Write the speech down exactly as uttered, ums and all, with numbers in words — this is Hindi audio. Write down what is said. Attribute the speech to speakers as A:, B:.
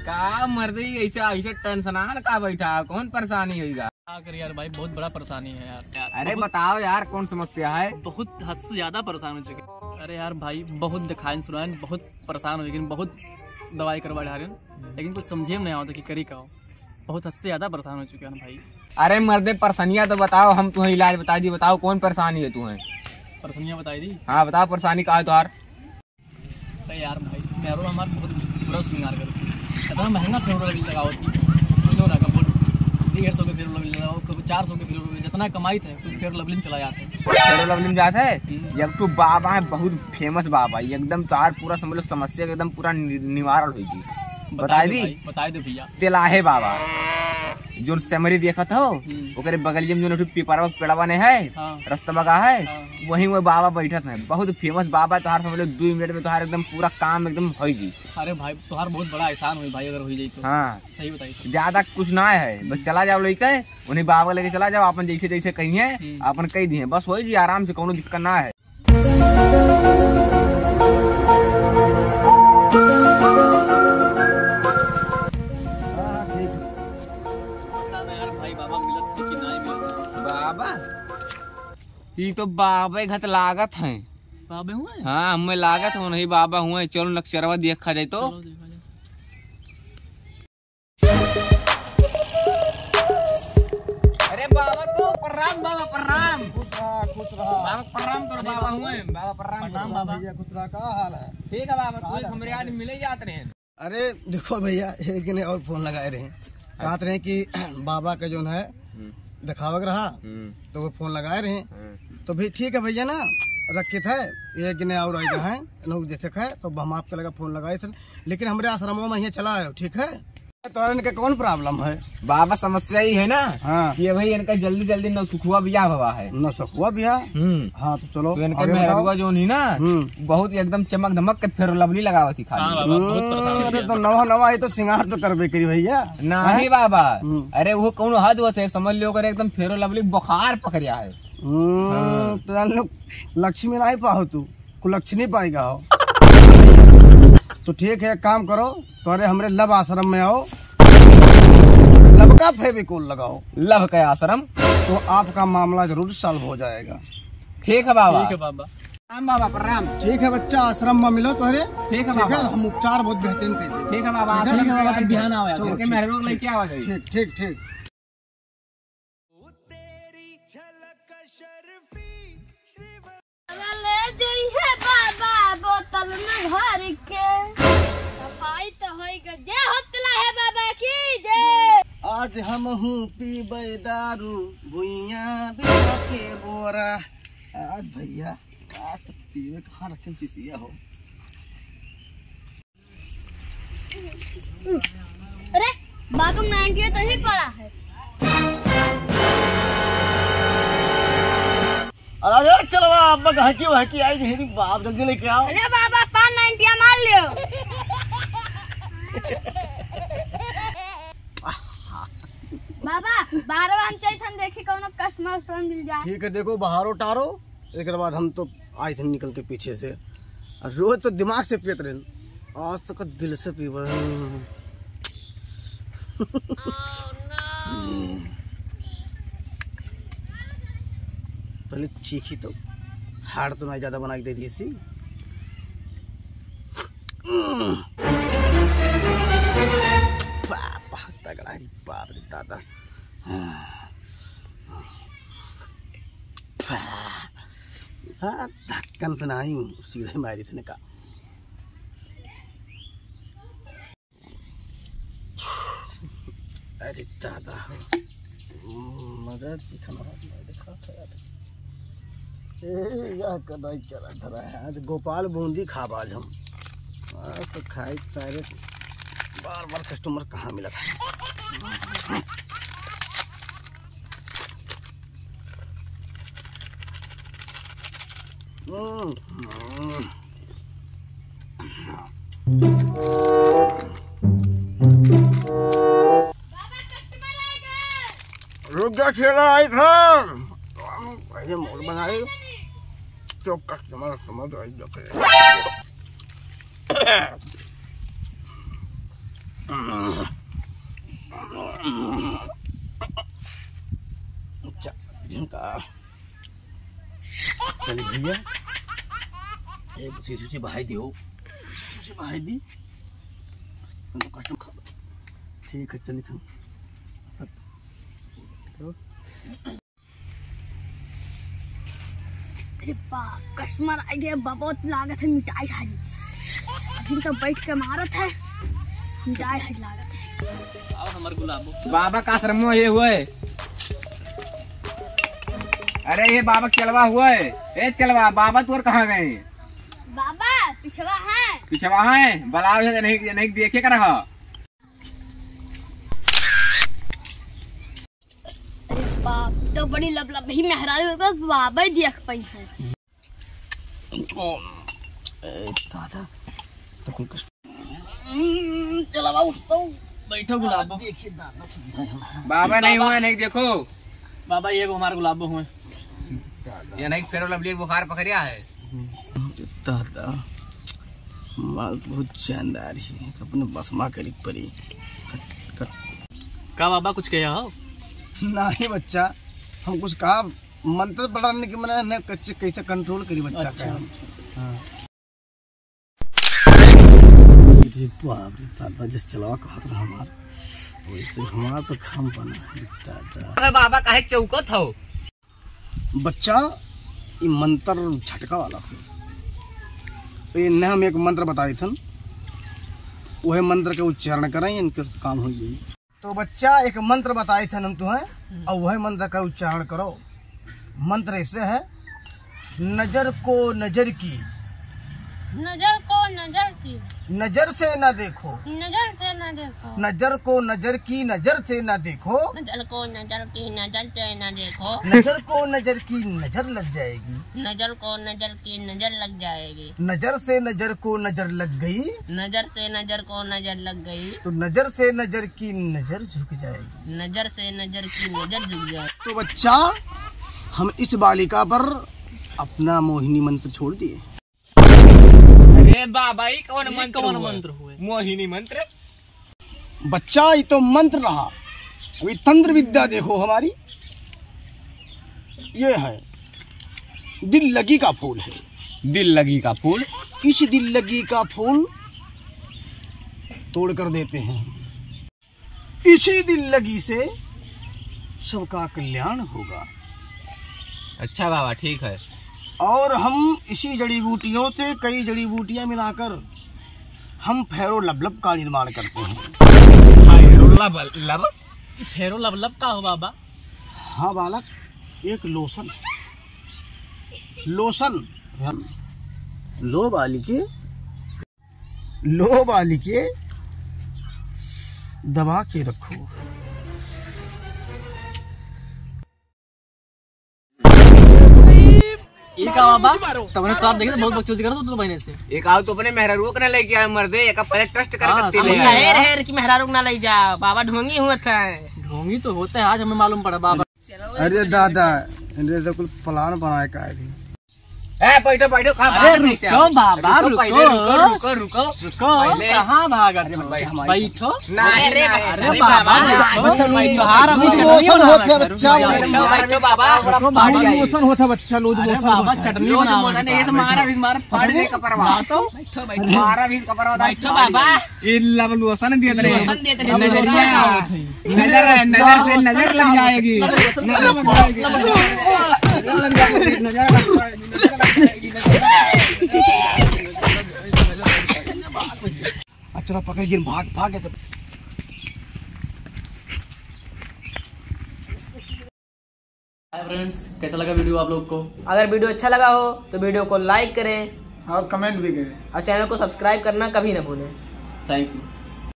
A: का मर्दी ऐसे ऐसे टेंशन आल का बैठा, कौन परेशानी होगा?
B: क्या कर यार भाई, बहुत बड़ा परेशानी है यार, यार
A: अरे बताओ यार कौन समस्या है?
B: बहुत हद से ज्यादा परेशान हो चुके। अरे यार भाई बहुत दिखाइन सुनाइन, बहुत परेशान हो, लेकिन बहुत दवाई करवा रहे हैं, लेकिन कुछ समझे में नहीं आता कि करी का हो। बहुत हद से ज्यादा परेशान हो चुके हैं भाई।
A: अरे मर्दे परेशानियाँ तो बताओ, हम तुम्हें इलाज बता दी। बताओ कौन परेशानी है तुम्हें?
B: परेशानियाँ बताई दी।
A: हाँ बताओ परेशानी का है तुहार?
B: अरे यार भाई पैरों हमारे बहुत बुरा श्रृंगार करती है, इतना महंगा फेरो लवली लगावती है ना, कब डेढ़ सौ के फेरो लवली लगाओ, कभी चार सौ के फेरो लवली, जितना कमाई थे कुछ फेरो लवली में चला जाते हैं।
A: फेरो लवली में जाते है। जब तू बाबा है बहुत फेमस बाबा, एकदम तुहार पूरा समझ लो समस्या एकदम पूरा निवारण हुई। बता दी
B: बता दे भैया।
A: तेलाहे बाबा जो सेमरी देखा था ओकरे बगलिया में जो पीपरवा पेड़वा ने है,
B: हाँ।
A: रास्ता बगा है,
B: हाँ।
A: वहीं वो बाबा बैठत है। बहुत फेमस बाबा तुहार समझ लो दो मिनट में तुहार एकदम पूरा काम एकदम हो जी।
B: अरे भाई तुहार बहुत बड़ा एहसान हुई भाई, अगर हो जाए तो।
A: हाँ
B: सही बताइए।
A: ज्यादा कुछ ना है, बस चला जाओ लेके उन्हें बाबा लेके चला जाओ, अपन जैसे जैसे कही है अपन कही दिए, बस हो जी आराम से, कोनो दिक्कत ना है। बाबा ये तो बाबा घत लागत है।
B: बाबे हुए?
A: हाँ हमें लागत हो नहीं बाबा हुए। चलो नक्शरवा देखा जाए तो। अरे बाबा तो प्रणाम, बाबा प्रणाम।
C: खुश रहा खुश रहा
A: बाबा प्रणाम करो। बाबा हुए बाबा प्रणाम
B: प्रणाम बाबा।
C: भैया खुश रहा, का हाल है?
A: ठीक है बाबा, तो हमारे आज मिले जाते रहे।
C: अरे देखो भैया एक दिन और फोन लगाए रहे, कहते रहे कि बाबा का जो है दिखावक रहा तो वो फोन लगाए रहे, तो भी ठीक है भैया ना रखे थे। एक दिन और आई है लोग देखे है तो हम आपके लगा फोन लगाए सर, लेकिन हमारे आश्रमों में यहाँ चला है। ठीक है तो इनका कौन प्रॉब्लम है?
A: बाबा समस्या ही है ना
C: हाँ
A: कि भाई इनका जल्दी जल्दी न सुखुआ बिया हुआ है।
C: न सकुआ बिया।
A: हम्म
C: हाँ तो चलो
A: तो इनके मेहरुआ जो नहीं ना बहुत एकदम चमक धमक के फेरो लवली लगावा थी खाली।
B: हाँ बाबा बहुत परेशान हो
C: अरे
B: गया।
C: तो नवा नवा ये तो श्रृंगार तो करबे करी भैया।
A: नहीं बाबा, अरे वो कौन हद हुआ थे समझ लो, कर एकदम फेरो लवली बुखार पकड़िया है।
C: हम्म, तो जान लो लक्ष्मी नहीं पाओ तू, कुलक्ष्मी पाएगा हो। तो ठीक है काम करो, तो अरे हमारे लब आश्रम में आओ, लब का फेविकोल लगाओ,
A: लव का आश्रम,
C: तो आपका मामला जरूर सॉल्व हो जाएगा।
A: ठीक है बाबा।
B: ठीक है बाबा।
A: प्रणाम बाबा प्रणाम।
C: ठीक है बच्चा आश्रम में मिलो तो अरे
A: ठीक है
C: ठीक
A: बाबा।
C: है, हम उपचार बहुत बेहतरीन कर देंगे।
A: ठीक है बाबा।
C: ठीक है
B: ठीक है बाबा, ध्यान आओ यार।
C: चलो,
A: इनके
C: ठीक,
A: मेहरुआ लेके आवा जाइए।
C: ठीक ठीक ठीक।
D: ले जइहे बाबा बोतल में भर के, सफाई तो होई गई। जे होतला है बाबा की जय।
C: आज हम हूँ पीबे दारू भुइया बिना के बोरा। आज भैया आज तो पीवे कहाँ रखे सीसिया हो।
D: अरे बाबू नाइनटी तो ही पड़ा है।
C: अरे चलो अब हकी हकी आई नहीं बाप, जल्दी लेके आओ।
D: अरे बाबा पान नाइनटी मार लियो। बाबा बारह बार चाहिए था, देखी कौन कस्टमर स्टोर मिल जाए।
C: ठीक है देखो बाहर उतारो, एक बाद हम तो आए थे निकल के पीछे से। रोज तो दिमाग से पीते रहे, आज तो का दिल से पीवा। पहले चीखी तो हार्ड तो नहीं ज्यादा बना के दे दी सी। बाप तगड़ा ही बाप रे दादा। हाँ धक्कन से नहीं सीधे मारी थी का। अरे दादा मजा चिकन देखा था यार। यह कदाई करा धरा है आज गोपाल बूंदी खाब आज हम। आज तो खाए सारे बार बार कस्टमर कहाँ मिला था। रुक जा खेला आई था ऐसे मोड़ बनाए तो कस्टमर समझ आई चलिए भैया एक चीज से बहाई दी हो से बहाई दी ठीक है चलिए तुम
D: अरे बाप कस्टमर आ गया बहुत लागत है मिठाई खाली अभी तो बैठ के मारत है मिठाई खाली लागत है
B: आओ हमारे गुलाबो
A: बाबा का आश्रम में ये हुआ है। अरे ये बाबा चलवा हुआ है। ए चलवा बाबा तू और कहाँ गए?
D: बाबा पिछवा है
A: पिछवा है बलाओ नहीं नहीं देखे कर रहा।
D: अरे बाप तो बड़ी लबलब ही मेहरारू होगा बाबा ही देख पाई है।
C: दादा तो कोई कष्ट चला बाबू तो
B: बैठो गुलाबो।
C: देखिए दादा सुविधा है
A: बाबा नहीं हुआ नहीं देखो
B: बाबा ये को हमारे गुलाबो हुए
A: ये नहीं फेरो लवली बुखार पकड़िया है।
C: दादा माल बहुत शानदार है अपने बसमा करी परी
B: का बाबा कुछ कहा हो?
C: नहीं बच्चा हम कुछ कहा मंत्र बढ़ाने की मना न कच्चे कैसे कंट्रोल करी बच्चा
B: अच्छा,
C: का हाँ। बाप रे दादा जिस चलावा कहा था हमार वैसे हमारा तो खाम बना है दादा।
A: बाबा काहे चौकत हो?
C: बच्चा ये मंत्र झटका वाला हो ये न हम एक मंत्र बता रही थन वह मंत्र के उच्चारण करें इनके काम हो जाए। तो बच्चा एक मंत्र बताए थे हम तुम्हें और वह मंत्र का उच्चारण करो। मंत्र ऐसे है नजर को नजर की
D: नजर को नजर की
C: नजर से न देखो
D: नजर से न देखो
C: नजर को नजर की नजर से न देखो
D: नजर को नजर की नजर से न देखो
C: नजर को नजर की नजर लग जाएगी
D: नजर को नजर की नजर लग जाएगी
C: नजर से नजर को नजर लग गई
D: नजर से नजर को नजर लग गई
C: तो नजर से नजर की नजर झुक जाएगी।
D: नजर से नजर की नजर झुक जाए।
C: तो बच्चा हम इस बालिका पर अपना मोहिनी मंत्र छोड़ दिए।
A: अरे बाबा ये कौन मंत्र
B: कौन
A: हुआ?
B: मंत्र हुए?
A: मोहिनी मंत्र।
C: बच्चा ये तो मंत्र रहा अभी तंत्र विद्या देखो हमारी ये है दिल लगी का फूल है।
A: दिल लगी का फूल
C: इस दिल लगी का फूल तोड़ कर देते हैं इसी दिल लगी से सबका कल्याण होगा।
A: अच्छा बाबा ठीक है।
C: और हम इसी जड़ी बूटियों से कई जड़ी बूटियां मिलाकर हम फेरो लबलब का निर्माण करते हैं।
A: लब लब
B: फेरो लबलब का हो बाबा?
C: हाँ बालक एक लोशन लोशन लो बालिके लो बालिके दबा के रखो।
B: ये का बाबा तुमने तो आप देखे बहुत बकचोदी करो तो बहने से
A: एक आओ तो अपने मेहरारू को ना लेके आए मर्दे एक पहले ट्रस्ट कर
B: हाँ,
A: करते
B: समझ
A: ले
B: गया।
A: आए।
D: हेर हेर की मेहरारू ना ले जा बाबा ढोंगी हुआ था।
B: ढोंगी तो होता है आज हमें मालूम पड़ा बाबा।
C: अरे दादा इन्हें तो कुछ प्लान बनाए का है।
A: ए बैठो बैठो खा
B: अरे रुको बाबा रुको
A: पहले रुको रुको रुको
B: रुको
A: पहले-
B: कहाँ भागा रे
A: बैठो,
B: बैठो
A: नहीं
D: अरे
A: नहीं,
B: अरे
A: अरे
B: बाबा
A: बाबा
C: बच्चा
B: बैठो
C: लूज
B: बाहर अभी चटनी
C: मोशन
B: बना
C: होता है
B: रहा है,
C: बच्चा
B: रुको,
A: बैठो
B: बैठो,
A: बैठो बाबा
B: रुको,
A: बाहर
C: लूज
A: जाइए।
C: मोशन होता है बच्चा लूज
B: अरे
C: मोशन
B: बाबा
C: होता है।
B: चटनी
A: रोज
B: बना
A: मोटा नहीं, ये तो मारा भी मारा फाड़ दे कपरवा।
B: बैठो
A: बैठो बैठो मारा भी कपरवा था,
B: बैठो
A: फाड़
B: बाबा।
A: दे। ये लब लोसन दिए रे
D: लोशन दिए थे,
A: नजरिया नजर नजर से नजर लग जाएगी नजर लग जाएगी नजर लग जाएगी नजर लग जाएगी।
C: अच्छा पकड़ गिर भाग भाग गए।
B: हाय फ्रेंड्स कैसा लगा वीडियो आप लोग को?
E: अगर वीडियो अच्छा लगा हो तो वीडियो को लाइक करें
C: और कमेंट भी करें।
E: और चैनल को सब्सक्राइब करना कभी ना भूलें।
B: Thank you.